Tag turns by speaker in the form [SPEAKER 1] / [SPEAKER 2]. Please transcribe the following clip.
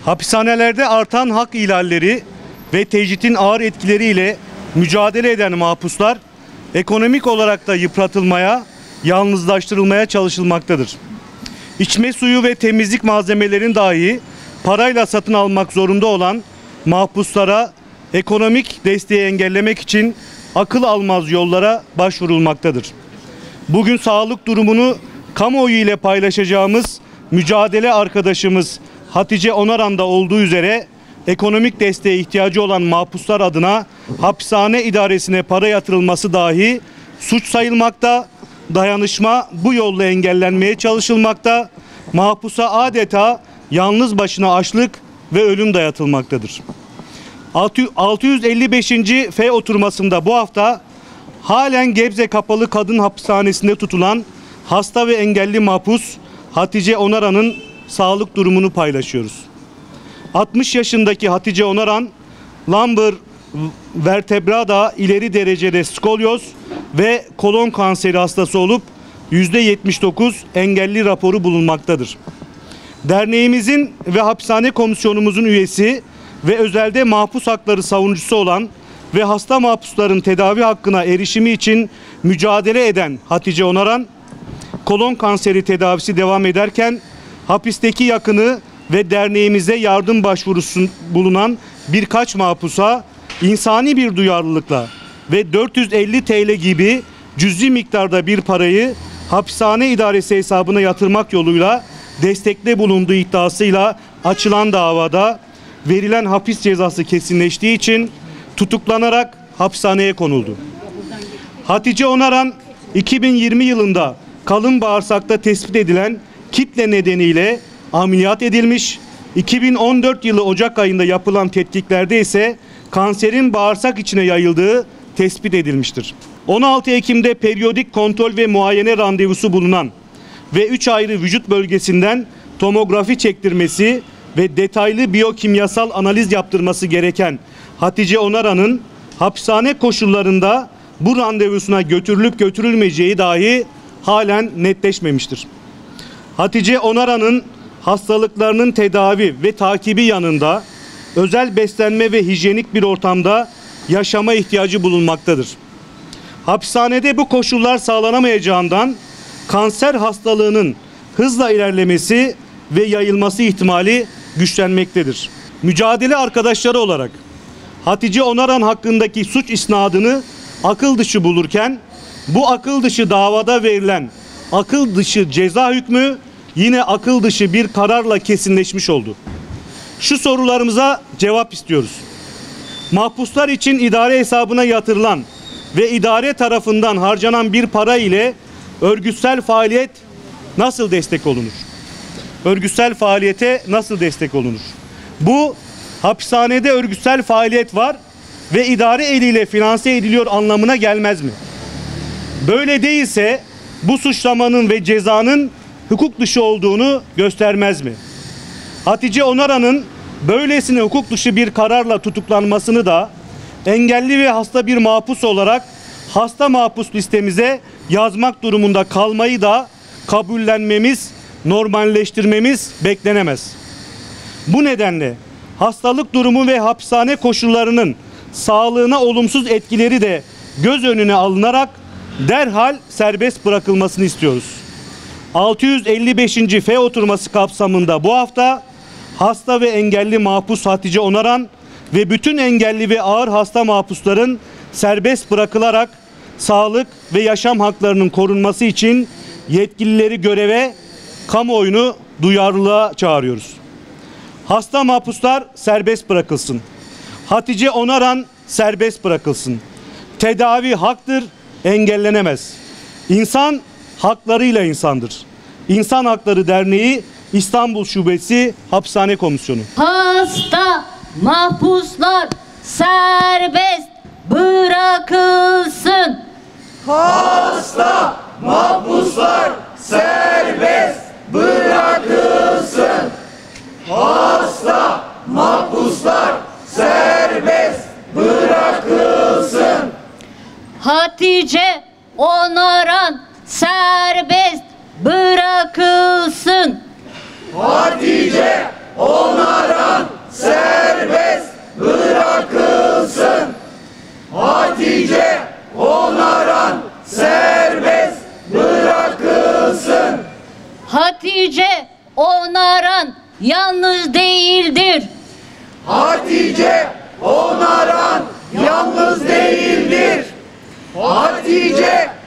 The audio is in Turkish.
[SPEAKER 1] Hapishanelerde artan hak ihlalleri ve tecritin ağır etkileriyle mücadele eden mahpuslar ekonomik olarak da yıpratılmaya, yalnızlaştırılmaya çalışılmaktadır. İçme suyu ve temizlik malzemelerini dahi parayla satın almak zorunda olan mahpuslara ekonomik desteği engellemek için akıl almaz yollara başvurulmaktadır. Bugün sağlık durumunu kamuoyu ile paylaşacağımız mücadele arkadaşımız Hatice Onaran'da olduğu üzere ekonomik desteğe ihtiyacı olan mahpuslar adına hapishane idaresine para yatırılması dahi suç sayılmakta, dayanışma bu yolla engellenmeye çalışılmakta, mahpusa adeta yalnız başına açlık ve ölüm dayatılmaktadır. 655. F oturmasında bu hafta halen Gebze Kapalı Kadın Hapishanesi'nde tutulan hasta ve engelli mahpus Hatice Onaran'ın sağlık durumunu paylaşıyoruz. 60 yaşındaki Hatice Onaran, lumbar vertebrada ileri derecede skolyoz ve kolon kanseri hastası olup %79 engelli raporu bulunmaktadır. Derneğimizin ve hapishane komisyonumuzun üyesi ve özelde mahpus hakları savunucusu olan ve hasta mahpusların tedavi hakkına erişimi için mücadele eden Hatice Onaran, kolon kanseri tedavisi devam ederken hapisteki yakını ve derneğimize yardım başvurusu bulunan birkaç mahpusa insani bir duyarlılıkla ve 450 TL gibi cüzi miktarda bir parayı hapishane idaresi hesabına yatırmak yoluyla destekte bulunduğu iddiasıyla açılan davada verilen hapis cezası kesinleştiği için tutuklanarak hapishaneye konuldu. Hatice Onaran 2020 yılında kalın bağırsakta tespit edilen kitle nedeniyle ameliyat edilmiş. 2014 yılı Ocak ayında yapılan tetkiklerde ise kanserin bağırsak içine yayıldığı tespit edilmiştir. 16 Ekim'de periyodik kontrol ve muayene randevusu bulunan ve 3 ayrı vücut bölgesinden tomografi çektirmesi ve detaylı biyokimyasal analiz yaptırması gereken Hatice Onaran'ın hapishane koşullarında bu randevusuna götürülüp götürülmeyeceği dahi halen netleşmemiştir. Hatice Onaran'ın hastalıklarının tedavi ve takibi yanında özel beslenme ve hijyenik bir ortamda yaşama ihtiyacı bulunmaktadır. Hapishanede bu koşullar sağlanamayacağından kanser hastalığının hızla ilerlemesi ve yayılması ihtimali güçlenmektedir. Mücadele arkadaşları olarak Hatice Onaran hakkındaki suç isnadını akıl dışı bulurken bu akıl dışı davada verilen akıl dışı ceza hükmü yine akıl dışı bir kararla kesinleşmiş oldu. Şu sorularımıza cevap istiyoruz. Mahpuslar için idare hesabına yatırılan ve idare tarafından harcanan bir para ile örgütsel faaliyet nasıl destek olunur? Örgütsel faaliyete nasıl destek olunur? Bu hapishanede örgütsel faaliyet var ve idare eliyle finanse ediliyor anlamına gelmez mi? Böyle değilse bu suçlamanın ve cezanın hukuk dışı olduğunu göstermez mi? Hatice Onaran'ın böylesine hukuk dışı bir kararla tutuklanmasını da engelli ve hasta bir mahpus olarak hasta mahpus listemize yazmak durumunda kalmayı da kabullenmemiz, normalleştirmemiz beklenemez. Bu nedenle hastalık durumu ve hapishane koşullarının sağlığına olumsuz etkileri de göz önüne alınarak derhal serbest bırakılmasını istiyoruz. 655. F oturması kapsamında bu hafta hasta ve engelli mahpus Hatice Onaran ve bütün engelli ve ağır hasta mahpusların serbest bırakılarak sağlık ve yaşam haklarının korunması için yetkilileri göreve, kamuoyunu duyarlılığa çağırıyoruz. Hasta mahpuslar serbest bırakılsın. Hatice Onaran serbest bırakılsın. Tedavi haktır, engellenemez. İnsan haklarıyla insandır. İnsan Hakları Derneği İstanbul Şubesi Hapishane Komisyonu.
[SPEAKER 2] Hasta mahpuslar serbest bırakılsın.
[SPEAKER 3] Hasta mahpuslar serbest bırakılsın. Hasta mahpuslar serbest bırakılsın.
[SPEAKER 2] Hatice Onaran serbest bırakılsın.
[SPEAKER 3] Hatice Onaran Hatice onaran serbest bırakılsın.
[SPEAKER 2] Hatice onaran yalnız değildir.
[SPEAKER 3] Hatice onaran yalnız değildir. Hatice